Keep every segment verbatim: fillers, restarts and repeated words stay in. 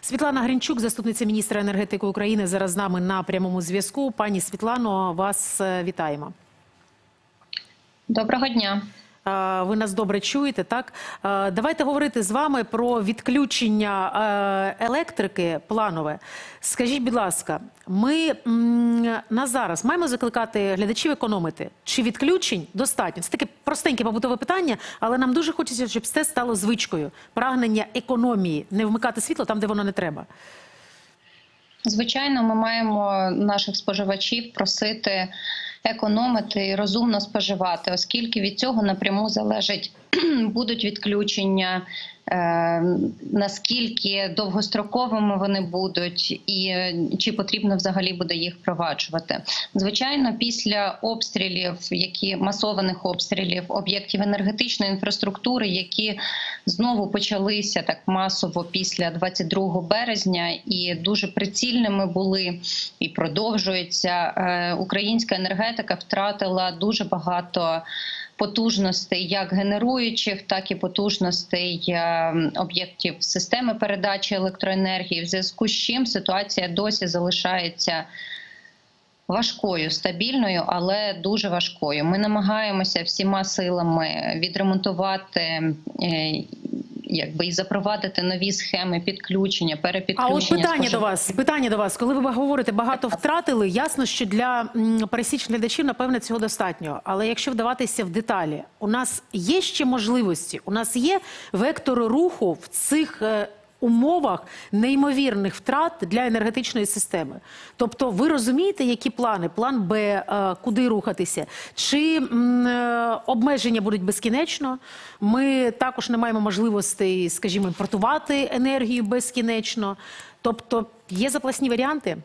Світлана Гринчук, заступниця міністра енергетики України, зараз з нами на прямому зв'язку. Пані Світлано, вас вітаємо. Доброго дня. Ви нас добре чуєте, так? Давайте говорити з вами про відключення електрики планове. Скажіть, будь ласка, ми на зараз маємо закликати глядачів економити? Чи відключень достатньо? Це таке простеньке побутове питання, але нам дуже хочеться, щоб це стало звичкою. Прагнення економії, не вмикати світло там, де воно не треба. Звичайно, ми маємо наших споживачів просити економити і розумно споживати, оскільки від цього напряму залежить, будуть відключення, е, наскільки довгостроковими вони будуть і чи потрібно взагалі буде їх впроваджувати. Звичайно, після обстрілів, які масованих обстрілів об'єктів енергетичної інфраструктури, які знову почалися так масово після двадцять другого березня і дуже прицільними були і продовжуються, е, українська енергетика втратила дуже багато потужностей як генеруючих, так і потужностей об'єктів системи передачі електроенергії, в зв'язку з чим ситуація досі залишається важкою, стабільною, але дуже важкою. Ми намагаємося всіма силами відремонтувати, якби і запровадити нові схеми підключення, перепідключення. А от питання до вас, питання до вас. Коли ви говорите, багато втратили, ясно, що для пересічних глядачів, напевне, цього достатньо. Але якщо вдаватися в деталі, у нас є ще можливості, у нас є вектори руху в цих умовах неймовірних втрат для енергетичної системи. Тобто ви розумієте, які плани? План Б, куди рухатися? Чи обмеження будуть безкінечно? Ми також не маємо можливостей, скажімо, імпортувати енергію безкінечно. Тобто є запасні варіанти?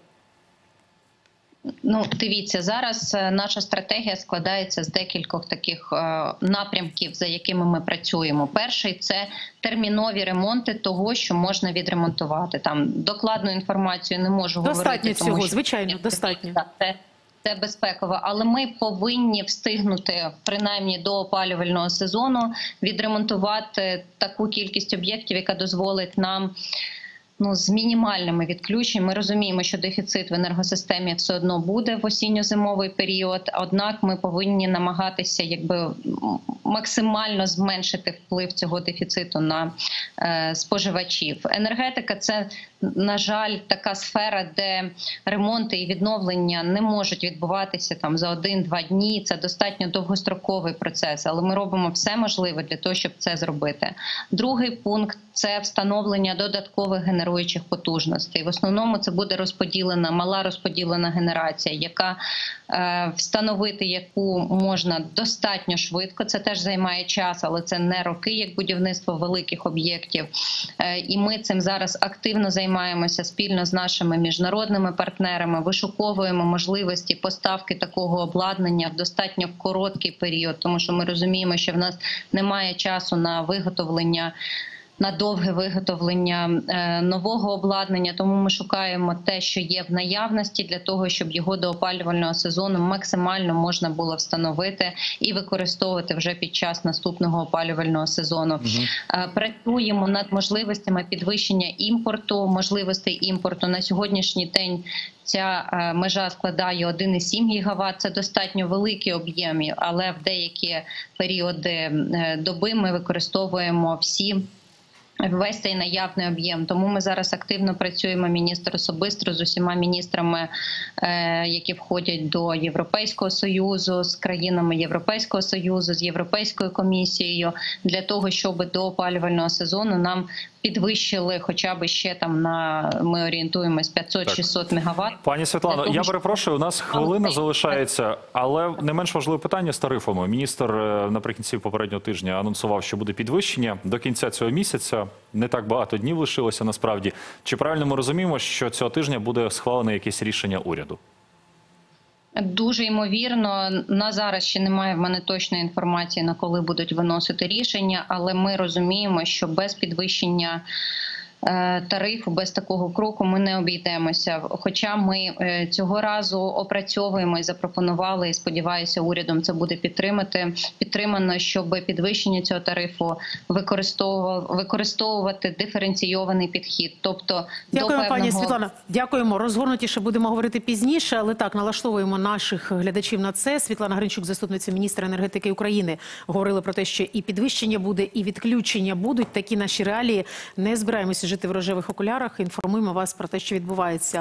Ну, дивіться, зараз наша стратегія складається з декількох таких е, напрямків, за якими ми працюємо. Перший – це термінові ремонти того, що можна відремонтувати. Там докладну інформацію не можу достатньо говорити. Достатньо цього, що... звичайно, достатньо. Це, це безпеково, але ми повинні встигнути, принаймні до опалювального сезону, відремонтувати таку кількість об'єктів, яка дозволить нам Ну, з мінімальними відключеннями. Ми розуміємо, що дефіцит в енергосистемі все одно буде в осінньо-зимовий період, однак ми повинні намагатися якби максимально зменшити вплив цього дефіциту на е, споживачів. Енергетика – це, на жаль, така сфера, де ремонти і відновлення не можуть відбуватися там за один-два дні. Це достатньо довгостроковий процес, але ми робимо все можливе для того, щоб це зробити. Другий пункт – це встановлення додаткових генеруючих потужностей. В основному це буде розподілена, мала розподілена генерація, яка е, встановити яку можна достатньо швидко. Це теж займає час, але це не роки, як будівництво великих об'єктів. Е, і ми цим зараз активно займаємося спільно з нашими міжнародними партнерами, вишуковуємо можливості поставки такого обладнання в достатньо короткий період, тому що ми розуміємо, що в нас немає часу на виготовлення на довге виготовлення е, нового обладнання, тому ми шукаємо те, що є в наявності, для того, щоб його до опалювального сезону максимально можна було встановити і використовувати вже під час наступного опалювального сезону. Угу. Е, працюємо над можливостями підвищення імпорту, можливостей імпорту. На сьогоднішній день ця е, межа складає один і сім гігават. Це достатньо великі об'єми, але в деякі періоди е, доби ми використовуємо всі весь цей наявний об'єм. Тому ми зараз активно працюємо, міністр особисто з усіма міністрами, е, які входять до Європейського Союзу, з країнами Європейського Союзу, з Європейською комісією, для того, щоб до опалювального сезону нам підвищили хоча б ще там на, ми орієнтуємось, п'ятсот-шістсот мегаватт. Пані Світлано, я перепрошую, у нас хвилина але... залишається, але не менш важливе питання з тарифами. Міністр наприкінці попереднього тижня анонсував, що буде підвищення до кінця цього місяця. Не так багато днів лишилося насправді. Чи правильно ми розуміємо, що цього тижня буде схвалене якесь рішення уряду? Дуже ймовірно. На зараз ще немає в мене точної інформації, на коли будуть виносити рішення, але ми розуміємо, що без підвищення е, тарифу, без такого кроку ми не обійдемося. Хоча ми е, цього разу опрацьовуємо і запропонували, і сподіваюся, урядом це буде підтримати, підтримано, щоб підвищення цього тарифу використовував, використовувати диференційований підхід. Тобто Дякуємо, до пані певного... Світлана. Дякуємо. Розгорнутіше будемо говорити пізніше, але так, налаштовуємо наших глядачів на це. Світлана Гринчук, заступниця міністра енергетики України, говорили про те, що і підвищення буде, і відключення будуть. Такі наші реалії. Не збираємося жити в рожевих окулярах. Інформуємо вас про те, що відбувається.